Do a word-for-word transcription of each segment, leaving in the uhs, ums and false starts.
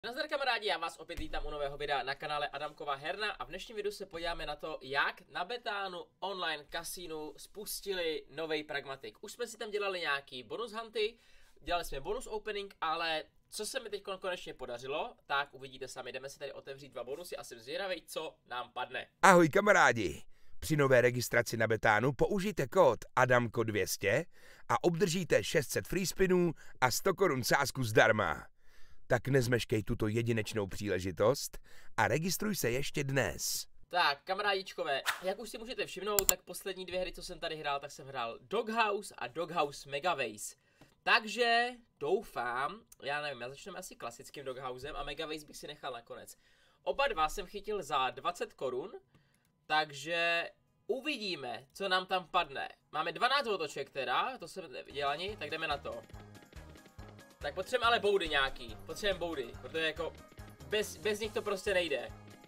Nazdar kamarádi, já vás opět vítám u nového videa na kanále Adamkova herna a v dnešním videu se podíváme na to, jak na Betánu online kasínu spustili nový pragmatik. Už jsme si tam dělali nějaký bonus hunty, dělali jsme bonus opening, ale co se mi teď konečně podařilo, tak uvidíte sami. Jdeme si tady otevřít dva bonusy a jsem zvědavý, co nám padne. Ahoj kamarádi! Při nové registraci na Betánu použijte kód Adamko dvě stě a obdržíte šest set free spinů a sto korun sázku zdarma. Tak nezmeškej tuto jedinečnou příležitost a registruj se ještě dnes. Tak, kamarádičkové, jak už si můžete všimnout, tak poslední dvě hry, co jsem tady hrál, tak jsem hrál Doghouse a Doghouse Megaways. Takže doufám, já nevím, já začneme asi klasickým Doghousem a Megaways bych si nechal nakonec. Oba dva jsem chytil za dvacet korun, takže uvidíme, co nám tam padne. Máme dvanáct otoček teda, to jsem neviděl ani, tak jdeme na to. Tak potřebujeme ale boudy nějaký, potřebujeme boudy, protože jako bez, bez nich to prostě nejde.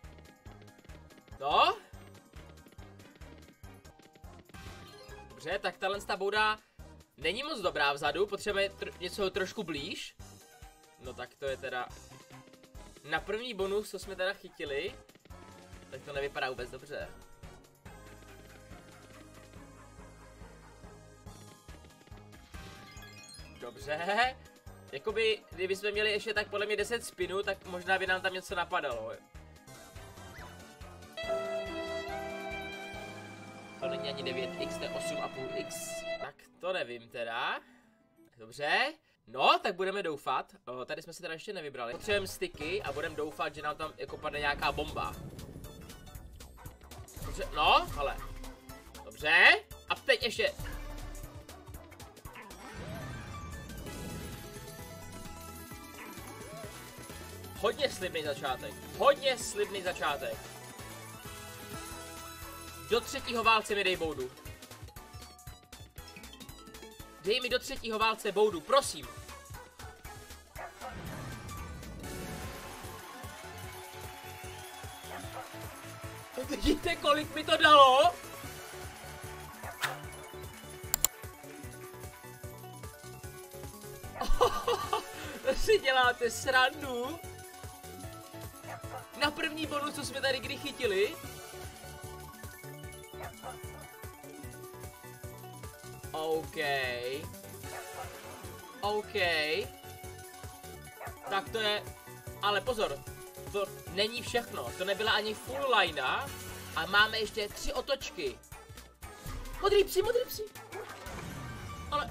No? Dobře, tak tahle ta bouda není moc dobrá vzadu, potřebujeme tr něco trošku blíž. No tak to je teda na první bonus, co jsme teda chytili, tak to nevypadá vůbec dobře. Dobře. Jakoby, kdybychom měli ještě tak podle mě deset spinů, tak možná by nám tam něco napadalo. To není ani devět x, to je osm a půl x. Tak to nevím teda. Dobře. No, tak budeme doufat. O, tady jsme se teda ještě nevybrali. Potřebujeme styky a budeme doufat, že nám tam jako padne nějaká bomba. Dobře, no, ale. Dobře. A teď ještě. Hodně slibný začátek. Hodně slibný začátek. Do třetího válce mi dej boudu. Dej mi do třetího válce boudu, prosím. Vidíte, kolik mi to dalo? To si děláte srandu? Na první bonus, co jsme tady kdy chytili. OK. OK. Tak to je... Ale pozor, to není všechno. To nebyla ani full linea. A máme ještě tři otočky. Modrý psi, modrý psi. Ale...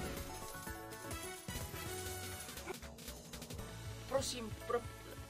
Prosím, pro...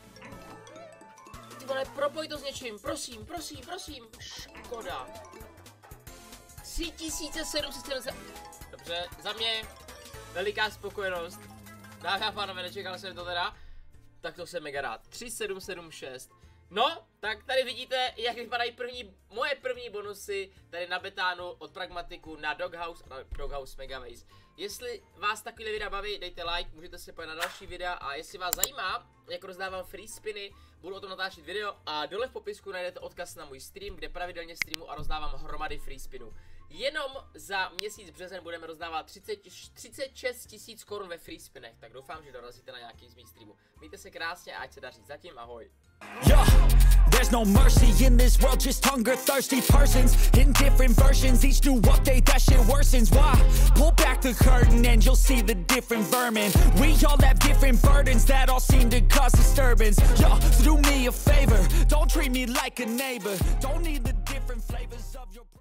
Ty vole, propoj to s něčím, prosím, prosím, prosím. Škoda. tři tisíce sedm set sedmdesát. Dobře, za mě veliká spokojenost. Dámy a pánové, nečekal jsem to teda. Tak to jsem mega rád. tři sedm sedm šest. No, tak tady vidíte, jak vypadají první, moje první bonusy tady na Betánu od Pragmatiku na Doghouse a na Doghouse Megaways. Jestli vás takovýhle videa baví, dejte like, můžete se podívat na další videa a jestli vás zajímá, jak rozdávám free spiny, budu o tom natáčet video a dole v popisku najdete odkaz na můj stream, kde pravidelně streamu a rozdávám hromady free spinů. Jenom za měsíc březen budeme rozdávat třicet šest tisíc korun ve free spinech, tak doufám, že dorazíte na nějaký z mých streamů. Mějte se krásně a ať se daří. Zatím ahoj. Yeah, there's no mercy in this world, just hunger-thirsty persons in different versions. Each new update, that shit worsens. Why? Pull back the curtain and you'll see the different vermin. We all have different burdens that all seem to cause disturbance. Yo, so do me a favor, don't treat me like a neighbor. Don't need the different flavors of your